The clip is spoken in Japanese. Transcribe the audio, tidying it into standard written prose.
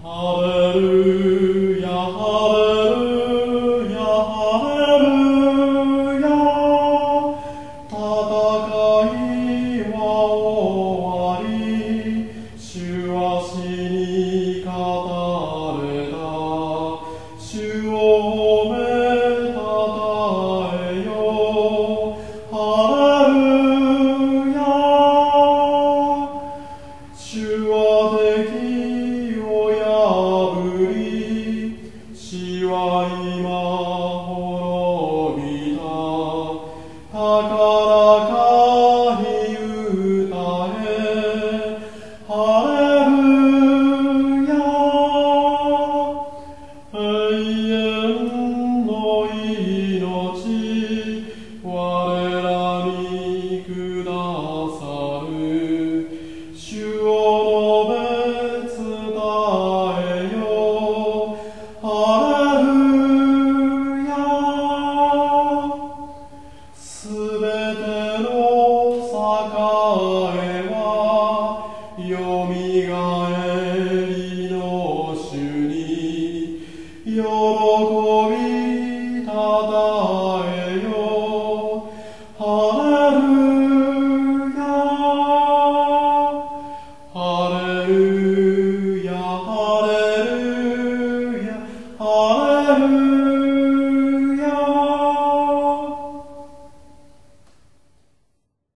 ハレルヤ、ハレルヤ、ハレルヤ。戦いは終わり、主は死に勝たれた。主を褒めたたえよ。ハレルヤ。主は敵を破り、死は今滅びた。高らかに歌え、ハレルヤ。永遠の命、我らにくださる。主を述べ伝えよ。ハレルヤ。すべての